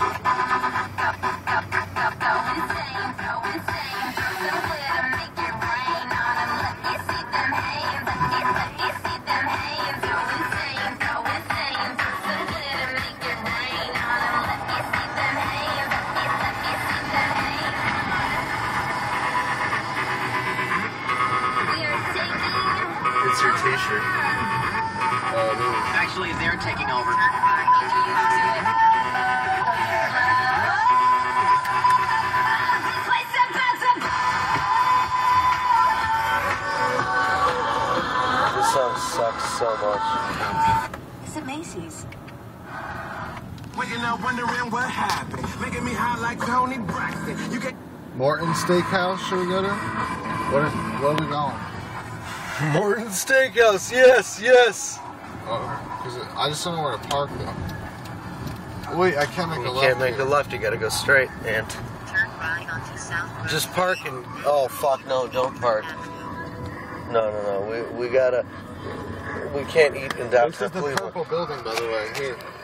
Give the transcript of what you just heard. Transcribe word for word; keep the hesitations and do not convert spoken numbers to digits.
It's your t-shirt. Uh, Actually, they're taking over. This song sucks so much. It's at Macy's. Waking up wondering what happened. Making me high like Tony Braxton. You get Morton Steakhouse, should we go to? Where, where are we going? Morton Steakhouse, yes, yes. Oh, cause it, I just don't know where to park though. Wait, I can't make You a left. can't make here. a left, you gotta go straight, and Turn right onto South. just park and, oh fuck, no, don't park. No, no, no, we, we gotta, we can't eat in This downtown is the Cleveland. purple building, by the way, here.